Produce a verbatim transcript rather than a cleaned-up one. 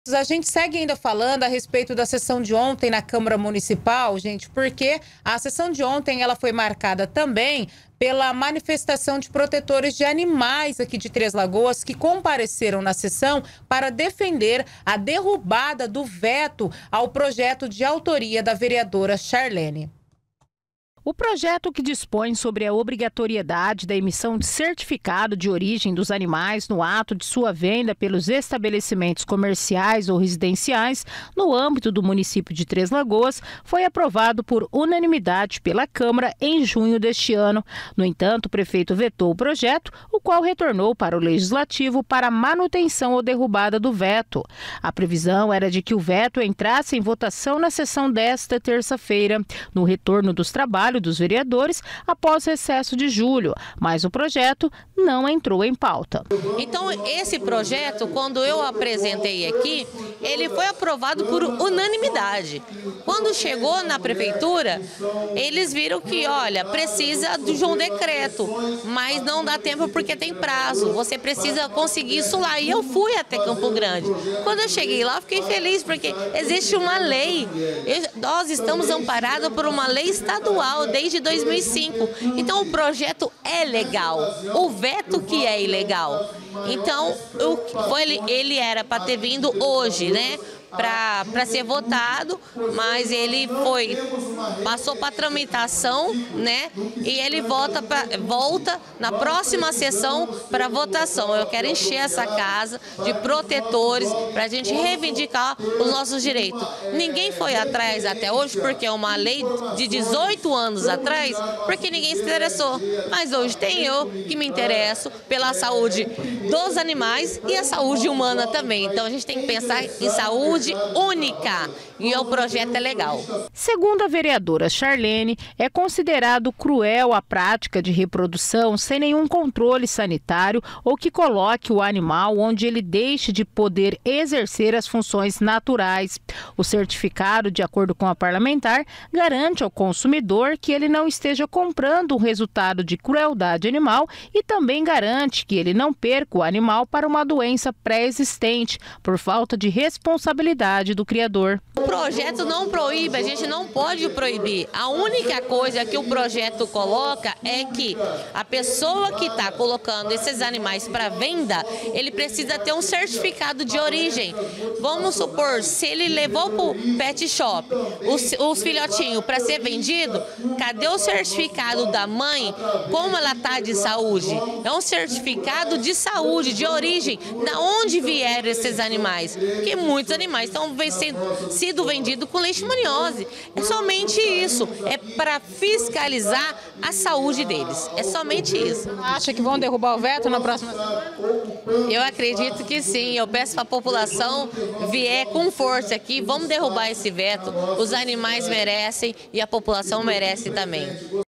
A gente segue ainda falando a respeito da sessão de ontem na Câmara Municipal, gente, porque a sessão de ontem ela foi marcada também pela manifestação de protetores de animais aqui de Três Lagoas que compareceram na sessão para defender a derrubada do veto ao projeto de autoria da vereadora Charlene. O projeto que dispõe sobre a obrigatoriedade da emissão de certificado de origem dos animais no ato de sua venda pelos estabelecimentos comerciais ou residenciais no âmbito do município de Três Lagoas foi aprovado por unanimidade pela Câmara em junho deste ano. No entanto, o prefeito vetou o projeto, o qual retornou para o Legislativo para manutenção ou derrubada do veto. A previsão era de que o veto entrasse em votação na sessão desta terça-feira, no retorno dos trabalhos dos vereadores após recesso de julho, mas o projeto não entrou em pauta. Então, esse projeto, quando eu apresentei aqui, ele foi aprovado por unanimidade. Quando chegou na prefeitura, eles viram que, olha, precisa de um decreto, mas não dá tempo porque tem prazo, você precisa conseguir isso lá. E eu fui até Campo Grande. Quando eu cheguei lá, eu fiquei feliz porque existe uma lei. Nós estamos amparados por uma lei estadual desde dois mil e cinco. Então, o projeto é legal. O veto que é ilegal. Então, ele, ele era para ter vindo hoje, né? Para ser votado, mas ele foi passou para tramitação, né? E ele volta pra, volta na próxima sessão para votação. Eu quero encher essa casa de protetores para a gente reivindicar os nossos direitos. Ninguém foi atrás até hoje porque é uma lei de dezoito anos atrás, porque ninguém se interessou. Mas hoje tem eu que me interesso pela saúde dos animais e a saúde humana também. Então a gente tem que pensar em saúde única e o projeto é legal. Segundo a vereadora Charlene, é considerado cruel a prática de reprodução sem nenhum controle sanitário ou que coloque o animal onde ele deixe de poder exercer as funções naturais. O certificado, de acordo com a parlamentar, garante ao consumidor que ele não esteja comprando um resultado de crueldade animal e também garante que ele não perca o animal para uma doença pré-existente por falta de responsabilidade do criador. O projeto não proíbe, a gente não pode proibir. A única coisa que o projeto coloca é que a pessoa que está colocando esses animais para venda, ele precisa ter um certificado de origem. Vamos supor, se ele levou para o pet shop os, os filhotinhos para ser vendido, cadê o certificado da mãe? Como ela está de saúde? É um certificado de saúde, de origem, da onde vieram esses animais. Porque muitos animais estão sendo sido vendidos com leishmaniose. É somente isso. É para fiscalizar a saúde deles. É somente isso. Acha que vão derrubar o veto na próxima semana? Eu acredito que sim. Eu peço para a população vier com força aqui. Vamos derrubar esse veto. Os animais merecem e a população merece também.